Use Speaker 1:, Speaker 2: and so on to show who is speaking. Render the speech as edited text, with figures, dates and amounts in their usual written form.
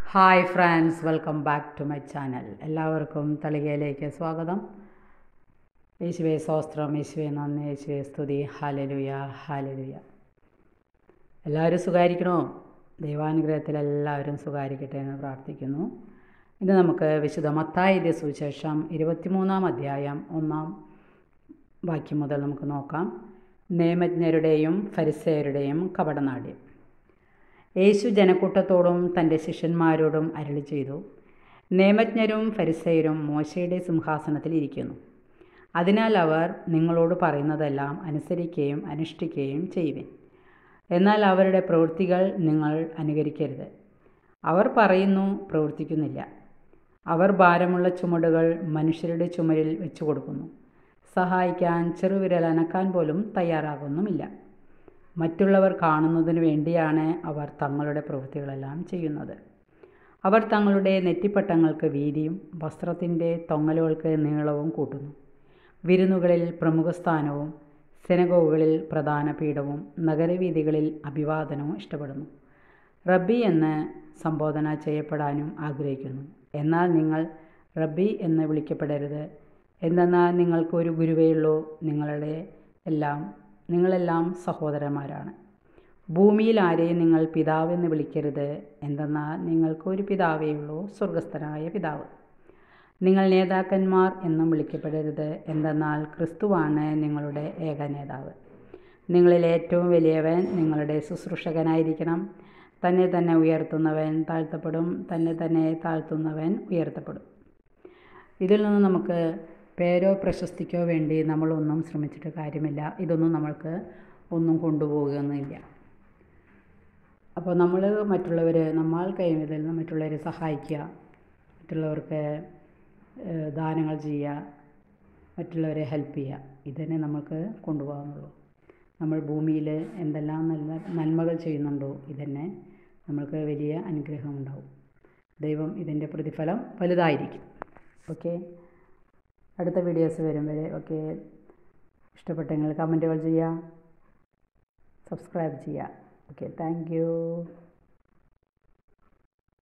Speaker 1: Hi friends, welcome back to my channel. എല്ലാവർക്കും തളികയിലേക്ക് സ്വാഗതം. യേശുവേ സ്തോത്രം, യേശുവേ നന്ദി, യേശുവേ സ്തുതി. Hallelujah, hallelujah. എല്ലാവരും സുഖായിരിക്കണോ? ദൈവാനുഗ്രഹത്തിൽ എല്ലാവരും സുഖായിരിക്കട്ടെ എന്ന് പ്രാർത്ഥിക്കുന്നു. ഇന്ന് നമുക്ക് വിശുദ്ധ മത്തായിയുടെ സുവിശേഷം 23-ാം അധ്യായം 1-ാം വാക്യം മുതൽ നമുക്ക് നോക്കാം. നിയമജ്ഞരുടെയും ഫരിസേയരുടെയും കപടനാട്യം. യേശു ജനക്കൂട്ടത്തോടും തൻ്റെ ശിഷ്യന്മാരോടും അരുളി ചെയ്തു, നിയമജ്ഞരും ഫരിസേയരും മോശയുടെ സിംഹാസനത്തിൽ ഇരിക്കുന്നു. അതിനാൽ അവർ നിങ്ങളോട് പറയുന്നതെല്ലാം അനുസരിക്കുകയും അനുഷ്ഠിക്കുകയും ചെയ്യുവിൻ. എന്നാൽ അവരുടെ പ്രവൃത്തികൾ നിങ്ങൾ അനുകരിക്കരുത്. അവർ പറയുന്നു, പ്രവർത്തിക്കുന്നില്ല. അവർ ഭാരമുള്ള ചുമടുകൾ മനുഷ്യരുടെ ചുമരിൽ വെച്ചു കൊടുക്കുന്നു. സഹായിക്കാൻ ചെറുവിരൽ അനക്കാൻ പോലും തയ്യാറാകുന്നുമില്ല. മറ്റുള്ളവർ കാണുന്നതിന് വേണ്ടിയാണ് അവർ തങ്ങളുടെ പ്രവൃത്തികളെല്ലാം ചെയ്യുന്നത്. അവർ തങ്ങളുടെ നെറ്റിപ്പട്ടങ്ങൾക്ക് വീതിയും വസ്ത്രത്തിൻ്റെ തൊങ്ങലുകൾക്ക് നീളവും കൂട്ടുന്നു. വിരുന്നുകളിൽ പ്രമുഖ സ്ഥാനവും സിനഗോഗുകളിൽ പ്രധാന പീഠവും നഗരവീഥികളിൽ അഭിവാദനവും ഇഷ്ടപ്പെടുന്നു. റബ്ബി എന്ന് സംബോധന ചെയ്യപ്പെടാനും ആഗ്രഹിക്കുന്നു. എന്നാൽ നിങ്ങൾ റബ്ബി എന്ന് വിളിക്കപ്പെടരുത്. എന്തെന്നാൽ നിങ്ങൾക്കൊരു ഗുരുവേയുള്ളൂ. നിങ്ങളെല്ലാം സഹോദരന്മാരാണ്. ഭൂമിയിൽ ആരെയും നിങ്ങൾ പിതാവെന്ന് വിളിക്കരുത്. എന്തെന്നാൽ നിങ്ങൾക്കൊരു പിതാവേയുള്ളൂ, സ്വർഗസ്ഥനായ പിതാവ്. നിങ്ങൾ നേതാക്കന്മാർ എന്നും വിളിക്കപ്പെടരുത്. എന്തെന്നാൽ ക്രിസ്തുവാണ് നിങ്ങളുടെ ഏക നേതാവ്. നിങ്ങളിൽ ഏറ്റവും വലിയവൻ നിങ്ങളുടെ ശുശ്രൂഷകനായിരിക്കണം. തന്നെ തന്നെ ഉയർത്തുന്നവൻ താഴ്ത്തപ്പെടും, തന്നെ തന്നെ താഴ്ത്തുന്നവൻ ഉയർത്തപ്പെടും. ഇതിൽ നിന്ന് നമുക്ക് പേരോ പ്രശസ്തിക്കോ വേണ്ടി നമ്മളൊന്നും ശ്രമിച്ചിട്ട് കാര്യമില്ല. ഇതൊന്നും നമ്മൾക്ക് ഒന്നും കൊണ്ടുപോകുന്നില്ല. അപ്പോൾ നമ്മൾ നമ്മൾ കഴിയുന്നതിൽ മറ്റുള്ളവരെ സഹായിക്കുക, മറ്റുള്ളവർക്ക് ദാനങ്ങൾ ചെയ്യുക, മറ്റുള്ളവരെ ഹെൽപ്പ് ചെയ്യുക. ഇതന്നെ നമുക്ക് കൊണ്ടുപോകാനുള്ളൂ. നമ്മൾ ഭൂമിയിൽ എന്തെല്ലാം നല്ല നന്മകൾ ചെയ്യുന്നുണ്ടോ ഇതന്നെ നമ്മൾക്ക് വലിയ അനുഗ്രഹം ഉണ്ടാവും. ദൈവം ഇതിൻ്റെ പ്രതിഫലം വലുതായിരിക്കും. ഓക്കെ, അടുത്ത വീഡിയോസ് വരും വരെ ഇഷ്ടപ്പെട്ടെങ്കിൽ കമൻറ്റുകൾ ചെയ്യുക, സബ്സ്ക്രൈബ് ചെയ്യുക. Okay, thank U.